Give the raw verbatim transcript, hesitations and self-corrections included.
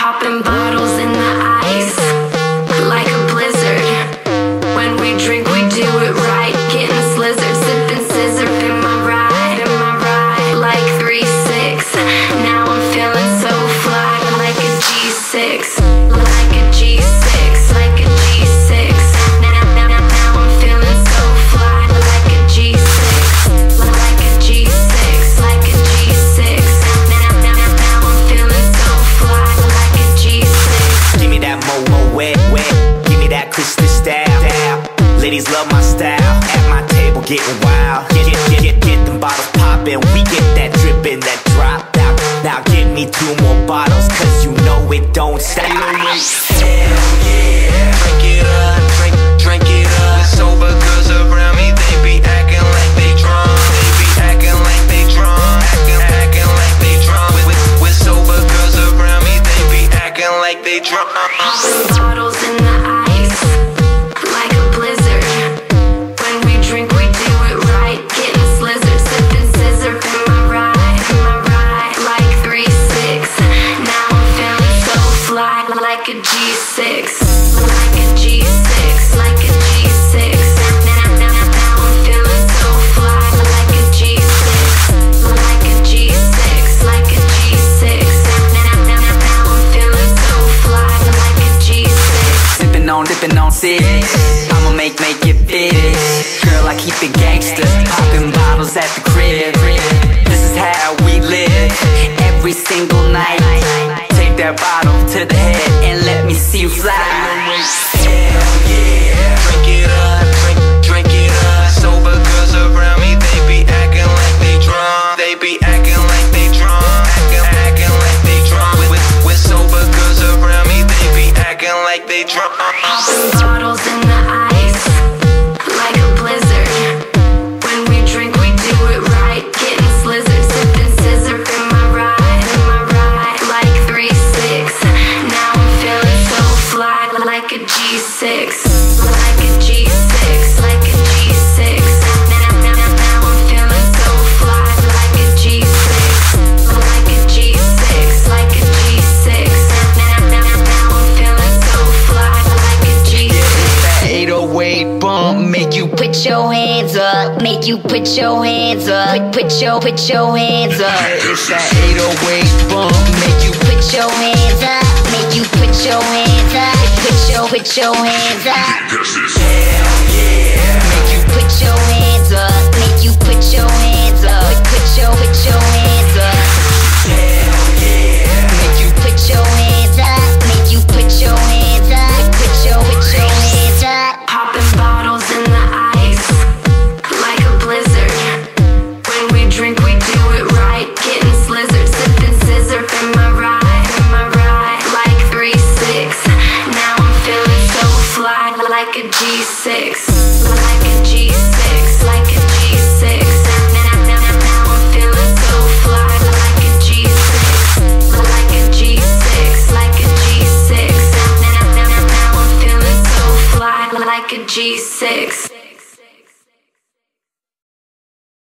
Popping bottles in the ice like a blizzard. When we drink, we do it right. Getting slizzard, sipping scissor in my ride, in my ride. Like three six. Now I'm feeling so fly, like a G six, like a G six, like a G six. Now, now, now, now I'm feeling so fly, like a G six, like a G six, like a G six. Now, now, now, now I'm feeling so fly, like a G six. Give me that mo-mo wet, wet. Give me that crystal style. Ladies love my style. At my table getting wild. Get, get, get, get, get them bottles poppin'. We get that drippin', that drop out. Now give me two more bottles, cause you know it don't stop. Hell yeah. Drink it up, drink, drink it up. The sober girls around me, they be acting like they drunk. They be acting like they drunk. Acting, acting like they drunk. With, with, with sober girls around me, they be acting like they drunk. Popping bottles in the ice like a blizzard. When we drink, we do it right. Getting slizzard, sipping scissor in my ride, in my ride. Like three six. Now I'm feeling so fly, like a G six, like a G six, like a G six. Now, now, now, now I'm feeling so fly, like a G six, like a G six, like a G six. Now, now, now, now I'm feeling so fly, like a G six. Sippin' on, dippin' on six. I'ma make, make it big. Girl, I keep it gangster. Poppin' bottles at the crib. This is how we live. Every single night. Take that bottle to the head and let me see you fly. Hell yeah. Drink it up, drink, drink it up. Sober girls around me, they be acting like they drunk. They be acting like they drunk. Acting, acting like they drunk. With, with, with sober girls around me, they be acting like they drunk. Popping bottles in the ice like a blizzard. When we drink, we do it right. Getting slizzard, sipping scissor in my ride, in my ride. Like three six. Now I'm feeling so fly, like a G six, like a G six, like a G six. Now, now, now, now I'm feeling so fly, like a G six, like a G six, like a G six. Now, now, now, now I'm feeling so fly, like a G six. eight oh eight bump, make you Put your hands up, make you put your hands up. Put, put your, put your hands up. It's that eight oh eight bump, make you Put your hands up, make you put your hands up. Put your, put your hands up. hell yeah. Make you put your hands up, make you put your hands up. Put your, put your hands up. Hell yeah. Make you put your hands up, make you put your hands up. Put your, put your hands up. Popping bottles in the ice like a blizzard. When we drink, we do it right. Getting slizzard, sipping scissor in my ride, in my ride. Like three six. Now I'm feeling so fly, like a G six, like a G six.